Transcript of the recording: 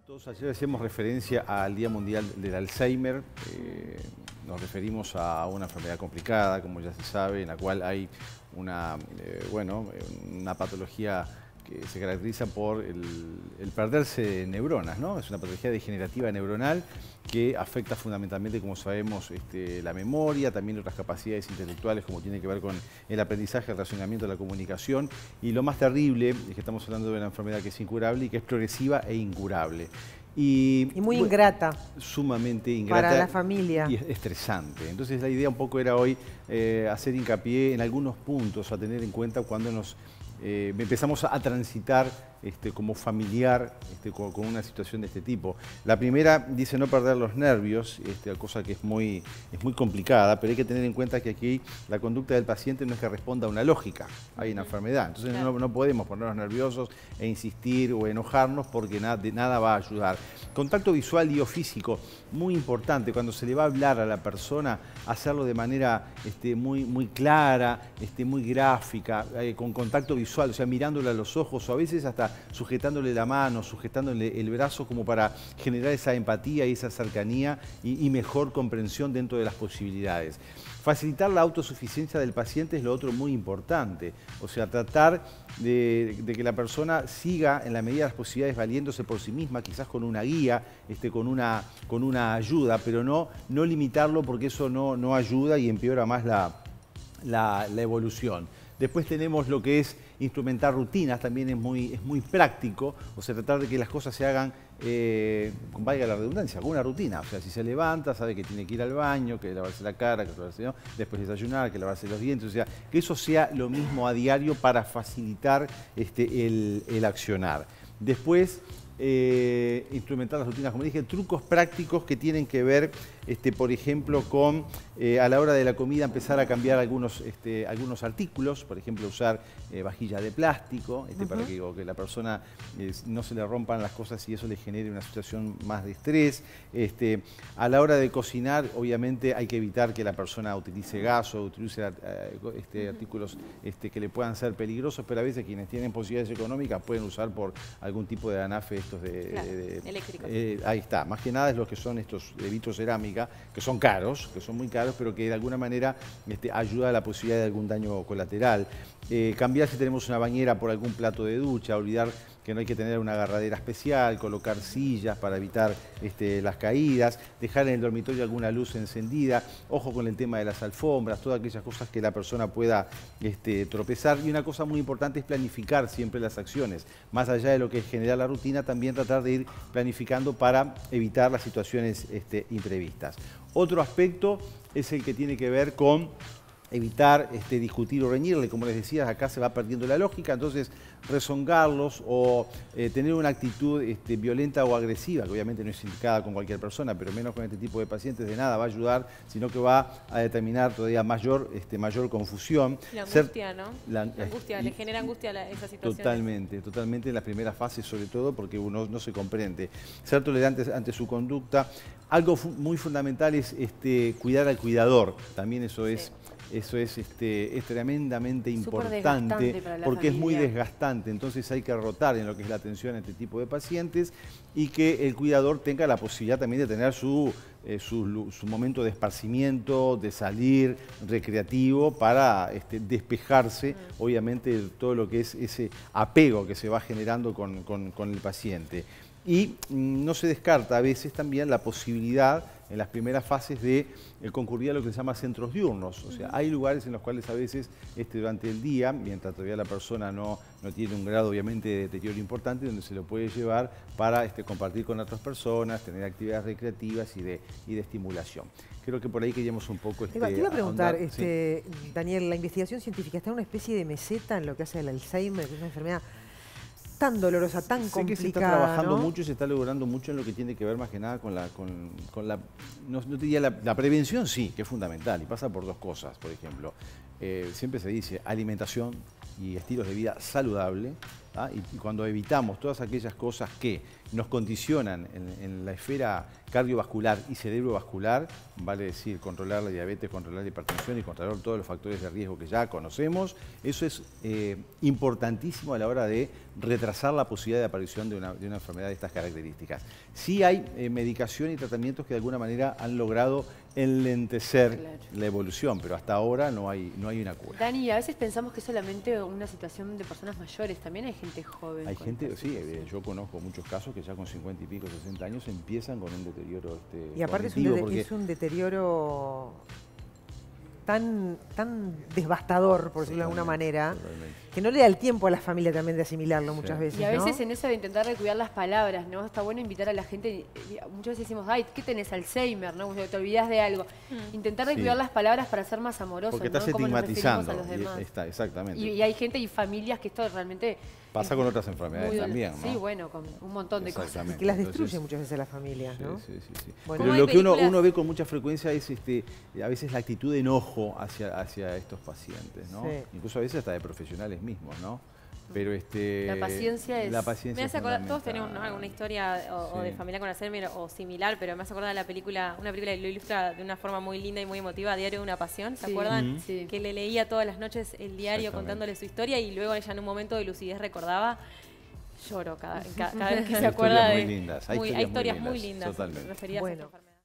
Todos ayer hacemos referencia al Día Mundial del Alzheimer. Nos referimos a una enfermedad complicada, como ya se sabe, en la cual hay una patología que se caracteriza por el perderse neuronas, ¿no? Es una patología degenerativa neuronal que afecta fundamentalmente, como sabemos, la memoria, también otras capacidades intelectuales, como tiene que ver con el aprendizaje, el razonamiento, la comunicación. Y lo más terrible es que estamos hablando de una enfermedad que es incurable y que es progresiva e incurable. Y muy ingrata. Sumamente ingrata. Para la familia. Y estresante. Entonces la idea un poco era hoy hacer hincapié en algunos puntos a tener en cuenta cuando nos empezamos a transitar como familiar con una situación de este tipo. La primera dice no perder los nervios, cosa que es muy complicada, pero hay que tener en cuenta que aquí la conducta del paciente no es que responda a una lógica, hay una enfermedad. Entonces claro, no podemos ponernos nerviosos e insistir o enojarnos porque de nada va a ayudar. Contacto visual y o físico, muy importante. Cuando se le va a hablar a la persona, hacerlo de manera muy clara, muy gráfica, con contacto visual, o sea, mirándole a los ojos o a veces hasta sujetándole la mano, sujetándole el brazo como para generar esa empatía y esa cercanía y mejor comprensión dentro de las posibilidades. Facilitar la autosuficiencia del paciente es lo otro muy importante, o sea, tratar de que la persona siga en la medida de las posibilidades valiéndose por sí misma, quizás con una guía, con una ayuda, pero no limitarlo porque eso no ayuda y empeora más la evolución. Después tenemos lo que es instrumentar rutinas, también es muy práctico, o sea, tratar de que las cosas se hagan, valga la redundancia, con una rutina. O sea, si se levanta, sabe que tiene que ir al baño, que lavarse la cara, que lavarse, ¿no? Después desayunar, que lavarse los dientes, o sea, que eso sea lo mismo a diario para facilitar el accionar. Después, instrumentar las rutinas, como dije, trucos prácticos que tienen que ver, por ejemplo, con a la hora de la comida empezar a cambiar algunos artículos, por ejemplo, usar vajilla de plástico, para que la persona no se le rompan las cosas y eso le genere una situación más de estrés. A la hora de cocinar, obviamente hay que evitar que la persona utilice gas o utilice artículos que le puedan ser peligrosos, pero a veces quienes tienen posibilidades económicas pueden usar por algún tipo de anafe eléctricos. Ahí está, más que nada es lo que son estos de vitrocerámica, que son caros, que son muy caros, pero que de alguna manera ayuda a la posibilidad de algún daño colateral. Cambiar si tenemos una bañera por algún plato de ducha, olvidar que no hay que tener una agarradera especial, colocar sillas para evitar las caídas, dejar en el dormitorio alguna luz encendida, ojo con el tema de las alfombras, todas aquellas cosas que la persona pueda tropezar. Y una cosa muy importante es planificar siempre las acciones, más allá de lo que es generar la rutina, también tratar de ir planificando para evitar las situaciones imprevistas. Otro aspecto es el que tiene que ver con evitar discutir o reñirle, como les decía, acá se va perdiendo la lógica, entonces rezongarlos o tener una actitud violenta o agresiva, que obviamente no es indicada con cualquier persona, pero menos con este tipo de pacientes, de nada va a ayudar, sino que va a determinar todavía mayor confusión. La angustia, ¿no? La angustia, le genera angustia esa situación. Totalmente en las primeras fases, sobre todo porque uno no se comprende. Ser tolerante ante su conducta. Algo muy fundamental es cuidar al cuidador, también eso es... Eso es tremendamente importante porque es muy desgastante, entonces hay que rotar en lo que es la atención a este tipo de pacientes y que el cuidador tenga la posibilidad también de tener su momento de esparcimiento, de salir recreativo para despejarse, obviamente, de todo lo que es ese apego que se va generando con el paciente. Y no se descarta a veces también la posibilidad en las primeras fases de concurrir a lo que se llama centros diurnos. O sea, hay lugares en los cuales a veces durante el día, mientras todavía la persona no tiene un grado obviamente de deterioro importante, donde se lo puede llevar para compartir con otras personas, tener actividades recreativas y de estimulación. Creo que por ahí queríamos un poco... Te iba a preguntar, ¿sí? Daniel, la investigación científica está en una especie de meseta en lo que hace el Alzheimer, que es una enfermedad tan dolorosa, tan complicada. Sé que se está trabajando mucho y se está logrando mucho en lo que tiene que ver más que nada con la no te diría la prevención, sí, que es fundamental y pasa por dos cosas, por ejemplo. Siempre se dice alimentación y estilos de vida saludable ¿ah? Y cuando evitamos todas aquellas cosas que nos condicionan en la esfera cardiovascular y cerebrovascular, vale decir, controlar la diabetes, controlar la hipertensión y controlar todos los factores de riesgo que ya conocemos, eso es importantísimo a la hora de retrasar la posibilidad de aparición de una enfermedad de estas características. Sí hay medicación y tratamientos que de alguna manera han logrado enlentecer la evolución, pero hasta ahora no hay una cura. Dani, a veces pensamos que es solamente una situación de personas mayores, también hay gente joven. Hay gente, sí, yo conozco muchos casos que ya con 50 y pico, 60 años empiezan con un deterioro y aparte es un deterioro tan devastador, por decirlo de alguna manera, que no le da el tiempo a la familia también de asimilarlo muchas veces. Y a veces en eso de intentar de cuidar las palabras, ¿no? Está bueno invitar a la gente, muchas veces decimos, ay, ¿qué tenés? Alzheimer, ¿no? Te olvidás de algo. Intentar de cuidar las palabras para ser más amorosos, porque estás ¿no? Cómo nos estigmatizando, referimos a los demás. exactamente. Y hay gente y familias que esto realmente... Pasa con otras enfermedades también, ¿no? Sí, bueno, con un montón de cosas. Y que las destruye muchas veces a las familias, ¿no? Sí. Bueno, pero lo que uno ve con mucha frecuencia es a veces la actitud de enojo hacia estos pacientes, ¿no? Sí. Incluso a veces hasta de profesionales mismos, ¿no? Pero la paciencia es... Me hace acordar, todos tenemos, ¿no?, alguna historia o de familia con Alzheimer o similar, pero me hace acordar de una película que lo ilustra de una forma muy linda y muy emotiva, Diario de una pasión, ¿se acuerdan? Sí. Que le leía todas las noches el diario contándole su historia y luego ella en un momento de lucidez recordaba. Lloro cada vez que se acuerda de... Hay historias muy lindas. Referidas a esta enfermedad.